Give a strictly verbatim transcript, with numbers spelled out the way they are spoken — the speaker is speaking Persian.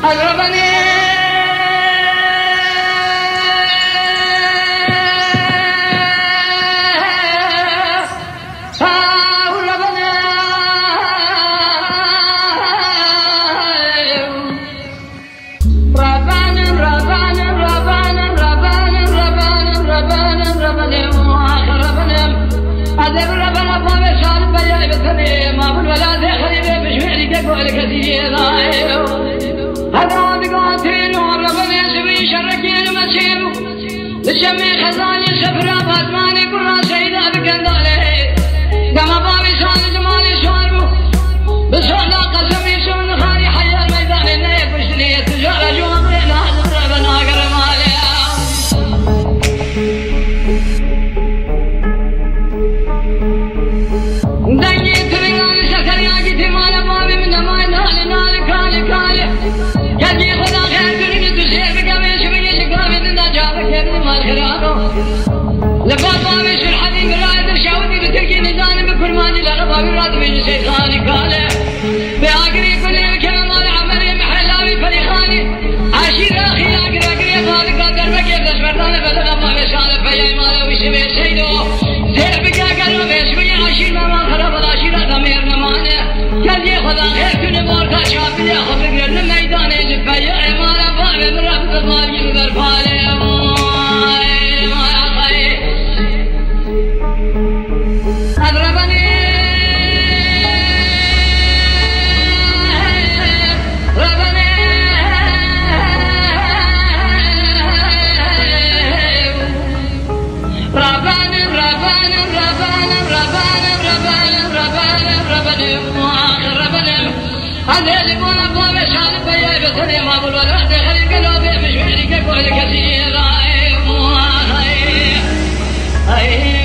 لشمي خزاني سفرة باتماني كرة سيدة بكندالي قام بابي سان جمالي شواربو بسونا قسمي سون خاري حيا الميدان انه يبشني تجارة جوامري لازم ربنا قرمالي دنجي تريغاني سكرياجي تمانا بابي من دمائي نالي نالي كالي كالي كجي خدا خير كريني تسير بكامي شبيني شكرامي تندا جابك يبني مال خرانو لفات بابي شر حدين قرائد الشاودي بتركي نزاني بكل ماني لغا بابي رات بيجي سيخاني كالي بآقري كل الكلام مالي عمري محلاوي فريخاني عاشير اخي آقري آقري خالي قادر بكيف دشمرداني بدغا بابي شالي فياي مالي وشبه سيدو زير بكا قرم اسمي عاشير ماما خراب العاشير غمير نماني كالي خدا خير كل ماركا شابي لي خفق لنا ميداني لفياي مالا بابي مرفض مالي مدر فالي هذا اللي بونا بوابي شان بيا بثني ما بقول ولا دخل قلبي مش مشري كل كثير هاي هاي